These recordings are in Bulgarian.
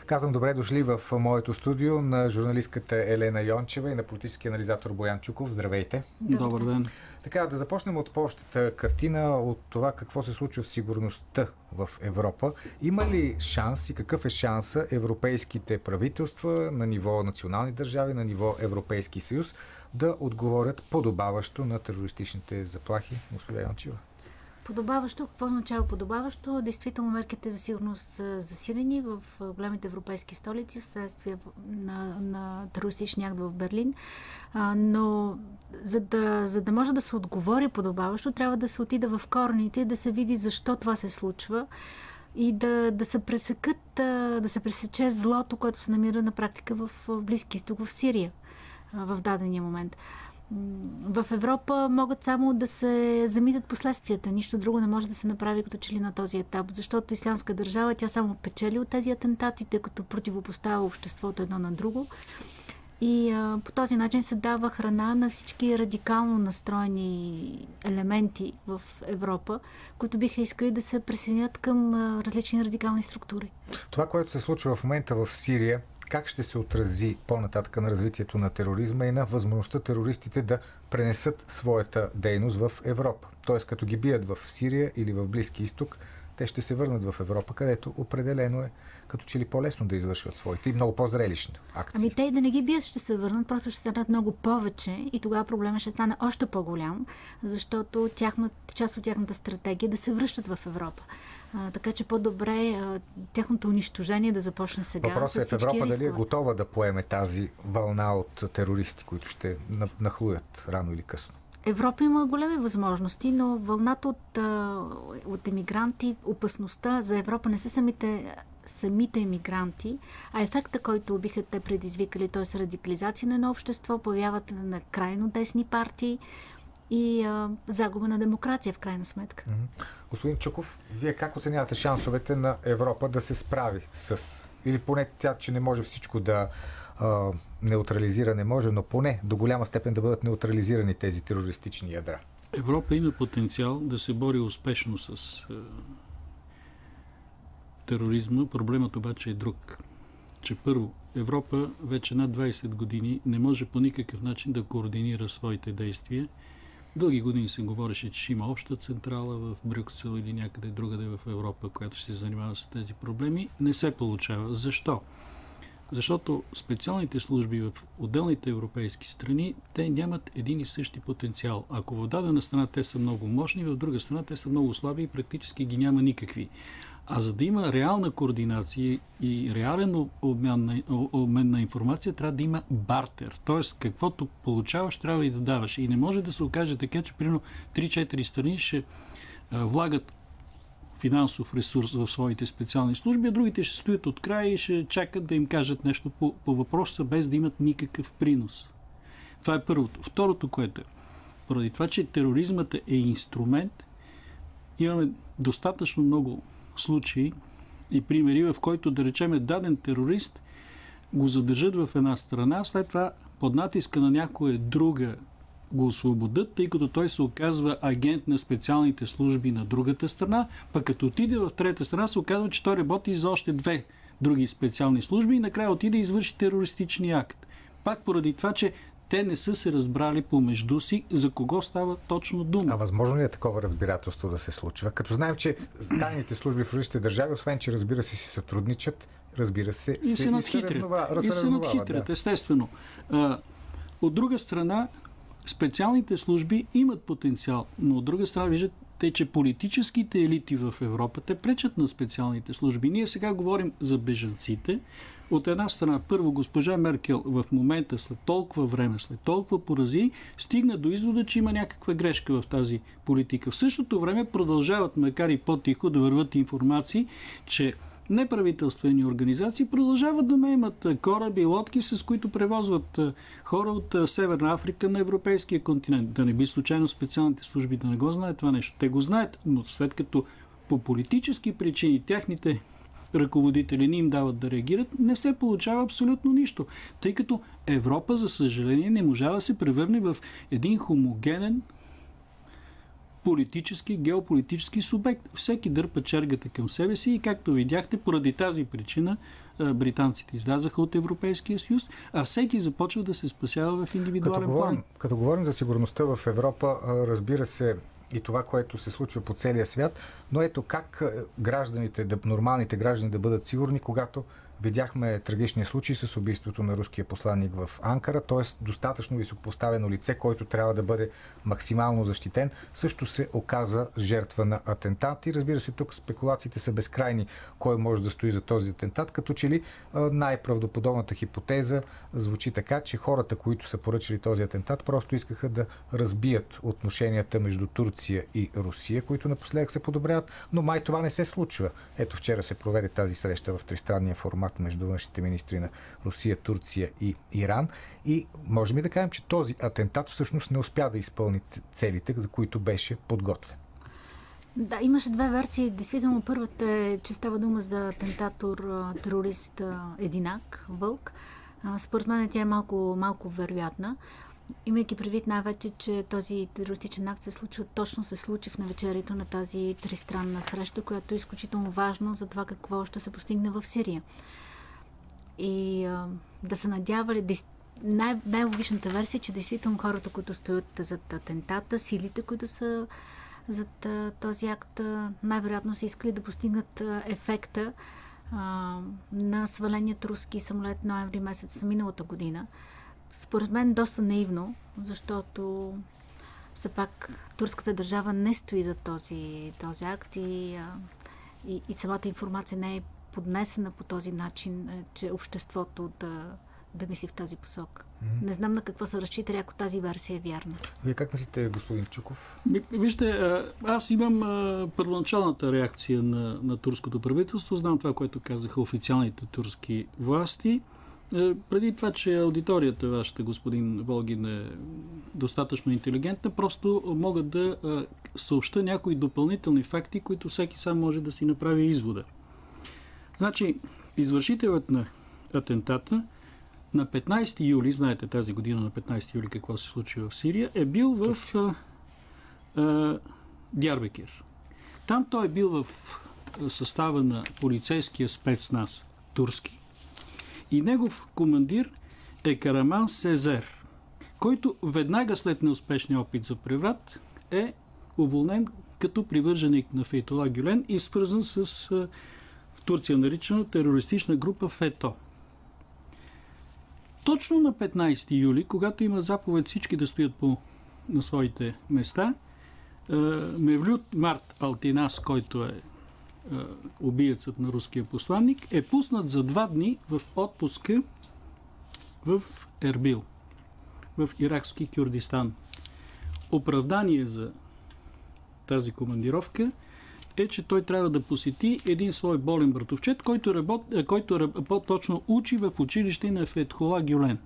Казвам добре дошли в моето студио на журналистката Елена Йончева и на политически анализатор Боян Чуков. Здравейте! Добър ден! Така, да започнем от по-общата картина, от това какво се случва в сигурността в Европа. Има ли шанс и какъв е шанса европейските правителства на ниво национални държави, на ниво Европейски съюз да отговорят подобаващо на терористичните заплахи? Госпожа Йончева. Подобаващо, какво означава подобаващо? Действително мерките за сигурност са засилени в големите европейски столици вследствие на терористичния акт в Берлин. Но за да може да се отговори подобаващо, трябва да се отида в корените, да се види защо това се случва и да се пресече злото, което се намира на практика в Близки изток, в Сирия в дадения момент. В Европа могат само да се замитат последствията. Нищо друго не може да се направи като че ли на този етап, защото Ислямска държава, тя само печели от тези атентати, тъй като противопоставя обществото едно на друго. И по този начин се дава храна на всички радикално настроени елементи в Европа, които биха искали да се присъединят към различни радикални структури. Това, което се случва в момента в Сирия, как ще се отрази по-нататък на развитието на тероризма и на възможността терористите да пренесат своята дейност в Европа? Тоест, като ги бият в Сирия или в Близки изток, те ще се върнат в Европа, където определено е като че ли по-лесно да извършват своите и много по-зрелищни акции. Ами те и да не ги бият ще се върнат, просто ще станат много повече и тогава проблема ще стане още по-голям, защото част от тяхната стратегия е да се връщат в Европа. Така че по-добре тяхното унищожение да започне сега. Въпросът е в Европа дали е готова да поеме тази вълна от терористи, които ще нахлуят рано или късно. Европа има големи възможности, но вълната от емигранти, опасността за Европа не са самите емигранти, а ефекта, който биха те предизвикали, т.е. радикализация на едно общество, появяват на крайно десни партии и загуба на демокрация в крайна сметка. Господин Чуков, вие как оценявате шансовете на Европа да се справи с, или поне тя, че не може всичко да неутрализира, не може, но поне до голяма степен да бъдат неутрализирани тези терористични ядра? Европа има потенциал да се бори успешно с тероризма. Проблемът обаче е друг. Че първо, Европа вече над 20 години не може по никакъв начин да координира своите действия. Дълги години се говореше, че има обща централа в Брюксел или някъде другаде в Европа, която ще се занимава с тези проблеми. Не се получава. Защо? Защото специалните служби в отделните европейски страни, те нямат един и същи потенциал. Ако в дадена страна те са много мощни, в друга страна те са много слаби и практически ги няма никакви. А за да има реална координация и реален обмен на информация, трябва да има бартер. Тоест, каквото получаваш, трябва и да даваш. И не може да се окаже така, че примерно 3-4 страни ще влагат финансов ресурс в своите специални служби, а другите ще стоят от края и ще чакат да им кажат нещо по въпроса, без да имат никакъв принос. Това е първото. Второто, което е, поради това, че тероризмът е инструмент, имаме достатъчно много случаи и примери, в който, да речем, даден терорист го задържат в една страна, след това под натиска на някоя друга го освободят, тъй като той се оказва агент на специалните служби на другата страна, пък като отиде в трета страна, се оказва, че той работи за още две други специални служби и накрая отиде и извърши терористичния акт. Пак поради това, че те не са се разбрали помежду си за кого става точно дума. А възможно ли е такова разбирателство да се случва? Като знаем, че тайните служби в различните държави, освен че разбира се си сътрудничат, разбира се, и се надхитрят, естествено. От друга страна, специалните служби имат потенциал, но от друга страна виждате, че политическите елити в Европа те пречат на специалните служби. Ние сега говорим за бежанците. От една страна, първо, госпожа Меркел в момента, след толкова време, след толкова поразии, стигна до извода, че има някаква грешка в тази политика. В същото време продължават, макар и по-тихо, да върват информации, че неправителствени организации продължават да наемат кораби и лодки, с които превозват хора от Северна Африка на европейския континент. Да не би случайно специалните служби да не го знаят това нещо. Те го знаят, но след като по политически причини тяхните ръководители не им дават да реагират, не се получава абсолютно нищо. Тъй като Европа, за съжаление, не можа да се превърне в един хомогенен политически, геополитически субект. Всеки дърпа чергата към себе си и, както видяхте, поради тази причина британците излязаха от Европейския съюз, а всеки започва да се спасява в индивидуален план. Като говорим за сигурността в Европа, разбира се, и това, което се случва по целия свят, но ето как нормалните граждани да бъдат сигурни, когато видяхме трагичния случай с убийството на руския посланник в Анкара, т.е. достатъчно високопоставено лице, който трябва да бъде максимално защитен, също се оказа жертва на атентат. И разбира се, тук спекулациите са безкрайни кой може да стои за този атентат, като че ли най-правдоподобната хипотеза звучи така, че хората, които са поръчали този атентат, просто искаха да разбият отношенията между Турция и Русия, които напоследък се подобряват, но май това не се случва. Ето вчера се проведе тази среща в тристранния формат между външните министри на Русия, Турция и Иран. И можем ли да кажем, че този атентат всъщност не успя да изпълни целите, за които беше подготвен? Да, имаше две версии. Действително, първата е, че става дума за атентатор, терорист Единак, Вълк. Според мен тя е малко вероятна. Имайки предвид най-вече, че този терористичен акт се случи в навечерието на тази тристранна среща, която е изключително важно за това какво ще се постигне в Сирия. И да се надявали, най-логичната версия е, че действително хората, които стоят зад атентата, силите, които са зад този акт, най-вероятно са искали да постигнат ефекта на сваленият руски самолет ноември месец миналата година. Според мен доста наивно, защото все пак турската държава не стои за този акт и самата информация не е поднесена по този начин, че обществото да мисли в тази посока. Не знам на какво са разчитали, ако тази версия е вярна. Вие как мислите, господин Чуков? Вижте, аз имам първоначалната реакция на турското правителство. Знам това, което казаха официалните турски власти. Преди това, че аудиторията вашата, господин Волгин, е достатъчно интелигентна, просто мога да съобща някои допълнителни факти, които всеки сам може да си направи извода. Значи, извършителят на атентата на 15 юли, знаете тази година на 15 юли какво се случи в Сирия, е бил в Диарбекир. Там той е бил в състава на полицейския спецназ турски и негов командир е Караман Сезер, който веднага след неуспешния опит за преврат е уволнен като привърженик на Фейтула Гюлен и свързан с в Турция наричана терористична група ФЕТО. Точно на 15 юли, когато има заповед всички да стоят на своите места, Мевлют Март Алтинас, който е убиецът на руския посланник, е пуснат за 2 дни в отпуска в Ербил, в иракски Кюрдистан. Оправдание за тази командировка е, че той трябва да посети един свой болен братовчет, който по-точно учи в училище на Фетхула Гюлен.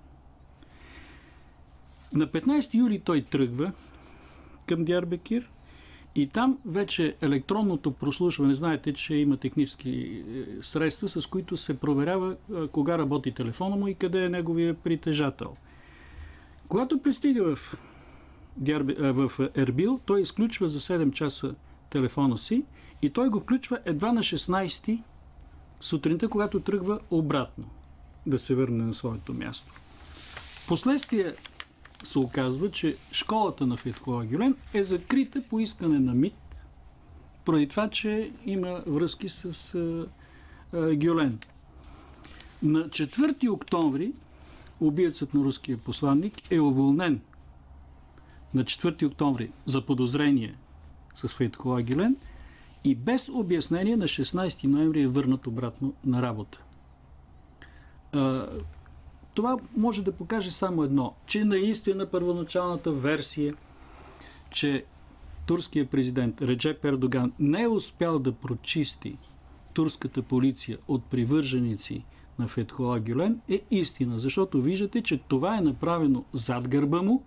На 15 юли той тръгва към Диарбекир и там вече електронното прослушване, знаете, че има технически средства, с които се проверява кога работи телефона му и къде е неговия притежател. Когато пристига в Ербил, той изключва за 7 часа телефона си и той го включва едва на 16 сутринта, когато тръгва обратно да се върне на своето място. Впоследствие се оказва, че школата на Фетхула Гюлен е закрита по искане на МИТ, поради това, че има връзки с Гюлен. На 4 октомври убиецът на руския посланник е уволнен на 4 октомври за подозрение с Фетхула Гюлен и без обяснение на 16 ноември е върнат обратно на работа. Това може да покаже само едно, че наистина първоначалната версия, че турският президент Реджеп Ердоган не е успял да прочисти турската полиция от привърженици на Фетхула Гюлен, е истина, защото виждате, че това е направено зад гърба му.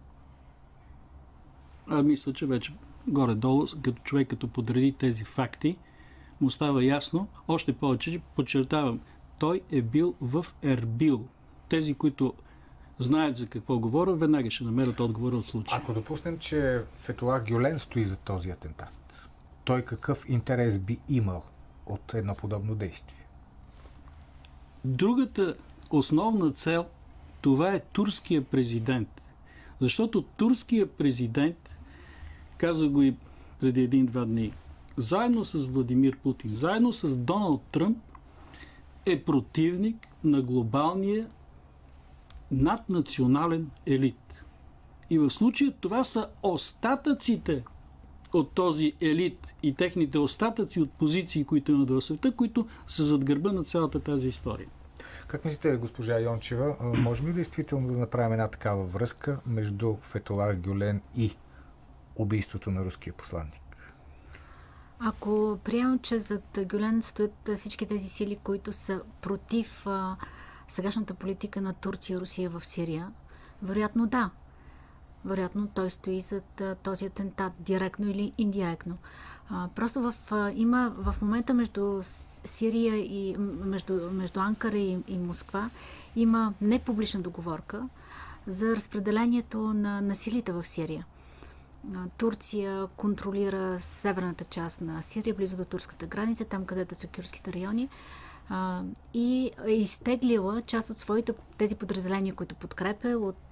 Мисля, че вече горе-долу, като човек като подреди тези факти, му става ясно, още повече, подчертавам, той е бил в Ербил. Тези, които знаят за какво говоря, веднага ще намерят отговора от случая. Ако допуснем, че Фетулах Гюлен стои за този атентат, той какъв интерес би имал от едно подобно действие? Другата основна цел, това е турския президент. Защото турския президент, каза го и преди 1-2 дни, заедно с Владимир Путин, заедно с Доналд Тръмп, е противник на глобалния наднационален елит. И в случая това са остатъците от този елит и техните остатъци от позиции, които имат в света, които са зад гърба на цялата тази история. Как мислите, госпожа Йончева, можем ли действително да направим една такава връзка между Фетулах Гюлен и убийството на руския посланник? Ако приемам, че зад Гюлен стоят всички тези сили, които са против сегашната политика на Турция и Русия в Сирия, вероятно да. Вероятно той стои зад този атентат, директно или индиректно. Просто има в момента между Сирия и между Анкара и Москва има непублична договорка за разпределението на силите в Сирия. Турция контролира северната част на Сирия, близо до турската граница, там където са кюрдските райони, и е изтеглила част от своите тези подразделения, които подкрепя от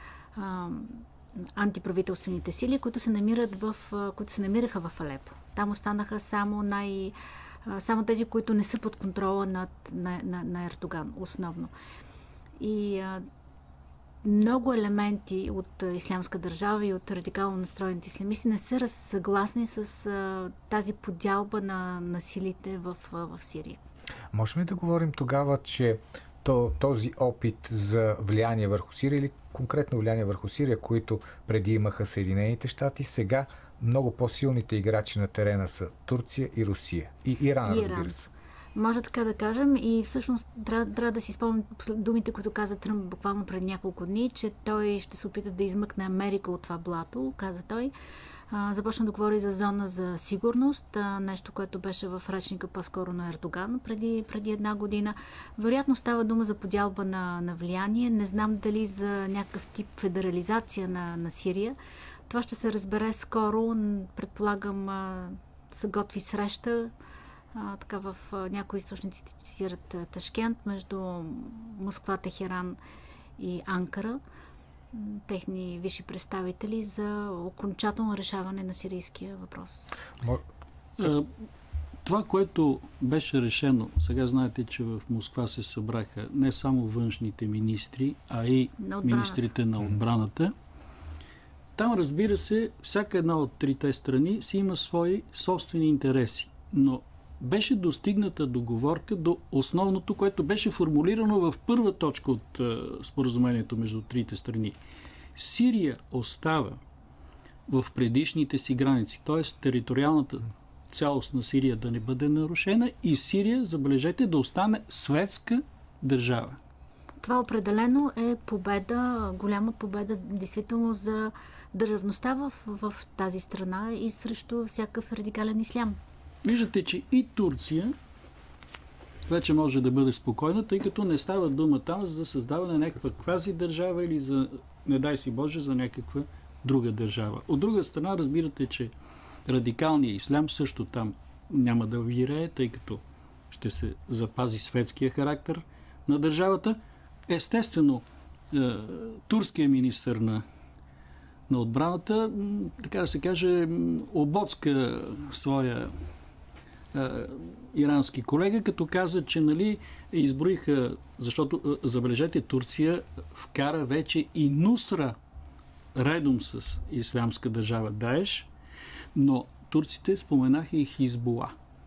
антиправителствените сили, които се намираха в Алепо. Там останаха само тези, които не са под контрола на Ердоган, основно. И много елементи от ислямска държава и от радикално настроените ислямисти не са съгласни с тази подялба на силите в Сирия. Можем ли да говорим тогава, че този опит за влияние върху Сирия или конкретно влияние върху Сирия, които преди имаха Съединените щати, сега много по-силните играчи на терена са Турция и Русия. И Иран, разбира се. Може така да кажем, и всъщност трябва да си спомням думите, които каза Тръмп буквално преди няколко дни, че той ще се опита да измъкне Америка от това блато, каза той. Започна да говори за зона за сигурност, нещо, което беше в речника по-скоро на Ердоган преди 1 година. Вероятно става дума за подялба на влияние. Не знам дали за някакъв тип федерализация на Сирия. Това ще се разбере скоро. Предполагам, се готви среща. Така в някои източници цитират Ташкент между Москва, Техеран и Анкара, техни висши представители за окончателно решаване на сирийския въпрос. Това, което беше решено, сега знаете, че в Москва се събраха не само външните министри, а и министрите на отбраната. Там, разбира се, всяка една от трите страни си има свои собствени интереси, но беше достигната договорка до основното, което беше формулирано в първа точка от споразумението между трите страни. Сирия остава в предишните си граници, т.е. териториалната цялост на Сирия да не бъде нарушена и Сирия, забележете, да остане светска държава. Това определено е победа, голяма победа, действително за държавността в тази страна и срещу всякакъв радикален ислям. Виждате, че и Турция вече може да бъде спокойна, тъй като не става дума там за създаване на някаква квази държава или за, не дай си Боже, за някаква друга държава. От друга страна, разбирате, че радикалният ислям също там няма да вирее, тъй като ще се запази светския характер на държавата. Естествено, турският министър на отбраната, така да се каже, обоцка своя ирански колега, като каза, че изброиха, защото, забележете, Турция вкара вече и Нусра редом с ислямска държава Даеш, но турците споменаха и Хизбула.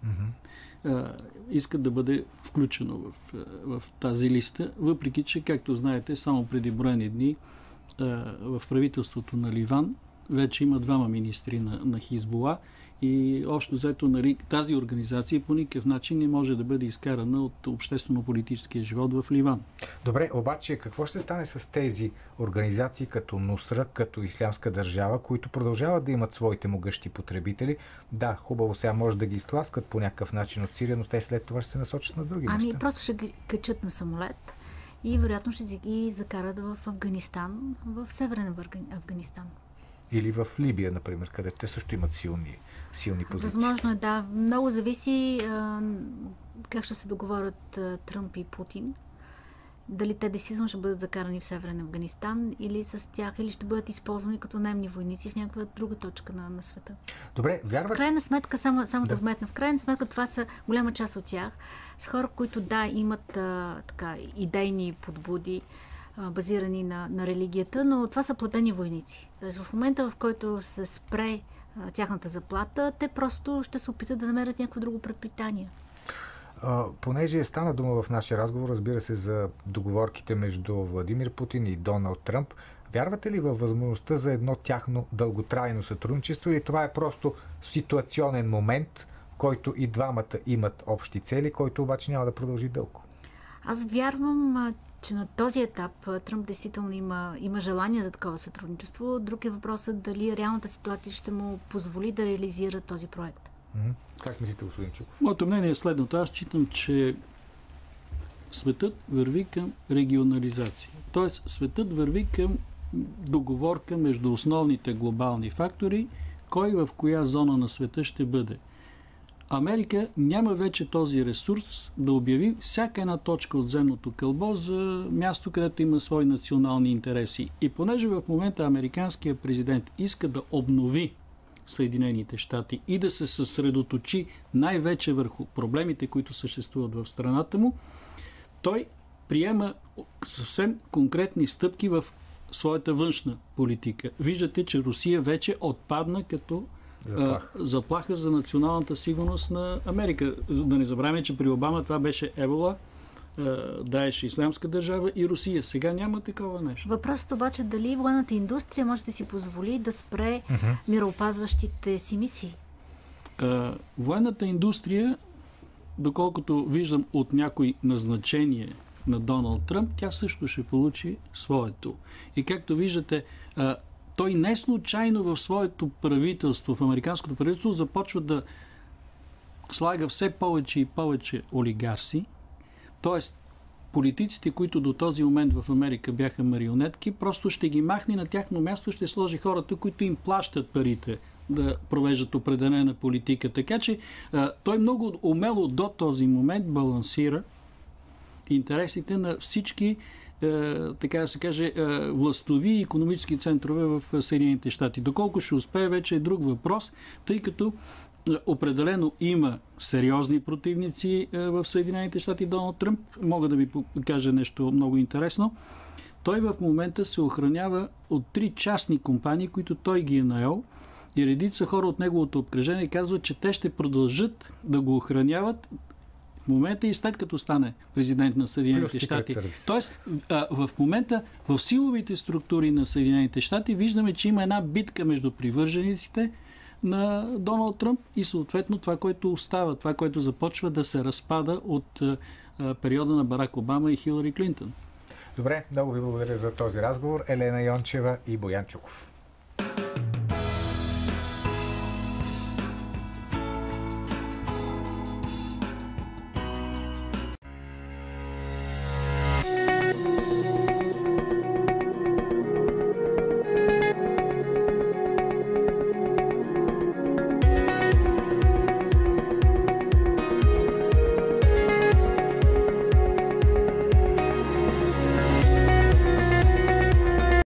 Искат да бъде включено в тази листа, въпреки че, както знаете, само преди броени дни в правителството на Ливан вече има 2 министри на Хизбула и общо взето тази организация по никакъв начин не може да бъде изкарана от обществено-политическия живот в Ливан. Добре, обаче какво ще стане с тези организации като Нусра, като Ислямска държава, които продължават да имат своите могъщи потребители? Да, хубаво сега може да ги изтласкат по някакъв начин от Сирия, но те след това ще се насочат на други места. Просто ще ги качат на самолет и вероятно ще ги закарат в Афганистан, в Северен Афганистан. Или в Либия, например, където те също имат силни позиции. Възможно е, да. Много зависи как ще се договорят Тръмп и Путин. Дали те действително ще бъдат закарани в Северен Афганистан или с тях, или ще бъдат използвани като наемни войници в някаква друга точка на света. Добре, вярват... В крайна сметка, само да вметна, в крайна сметка това са голяма част от тях с хора, които имат идейни подбуди, базирани на религията, но това са платени войници. Тоест в момента, в който се спре тяхната заплата, те просто ще се опитат да намерят някакво друго препитание. Понеже стана дума в нашия разговор, разбира се, за договорките между Владимир Путин и Доналд Тръмп, вярвате ли във възможността за едно тяхно дълготрайно сътрудничество или това е просто ситуационен момент, който и двамата имат общи цели, който обаче няма да продължи дълго? Аз вярвам, че на този етап Тръмп действително има желание за такова сътрудничество. Друг е въпросът дали реалната ситуация ще му позволи да реализира този проект. Как мислите, господин Чуков? Моето мнение е следното. Аз считам, че светът върви към регионализация. Тоест, светът върви към договорка между основните глобални фактори, кой в коя зона на света ще бъде. Америка няма вече този ресурс да обяви всяка една точка от земното кълбо за място, където има свои национални интереси. И понеже в момента американският президент иска да обнови Съединените щати и да се съсредоточи най-вече върху проблемите, които съществуват в страната му, той приема съвсем конкретни стъпки в своята външна политика. Виждате, че Русия вече отпадна като заплаха за националната сигурност на Америка. Да не забравяме, че при Обама това беше Ебола, Даеш, Ислямска държава и Русия. Сега няма такова нещо. Въпросът обаче дали военната индустрия може да си позволи да спре мироопазващите си мисии? Военната индустрия, доколкото виждам от някои назначение на Доналд Тръмп, тя също ще получи своето. И както виждате, той не случайно в своето правителство, в американското правителство, започва да слага все повече и повече олигарси. Тоест, политиците, които до този момент в Америка бяха марионетки, просто ще ги махне на тяхно място, ще сложи хората, които им плащат парите да провеждат определена политика. Така че той много умело до този момент балансира интересите на всички, така да се каже, властови и икономически центрове в Съединените щати. Доколко ще успее, вече е друг въпрос, тъй като определено има сериозни противници в Съединените щати Доналд Тръмп. Мога да ви покажа нещо много интересно. Той в момента се охранява от 3 частни компании, които той ги е наел, и редица хора от неговото обкръжение казват, че те ще продължат да го охраняват в момента и след като стане президент на Съединените щати. Тоест, в момента в силовите структури на Съединените щати виждаме, че има една битка между привържениците на Доналд Тръмп и съответно това, което остава, това, което започва да се разпада от периода на Барак Обама и Хилари Клинтон. Добре, много ви благодаря за този разговор. Елена Йончева и Боян Чуков.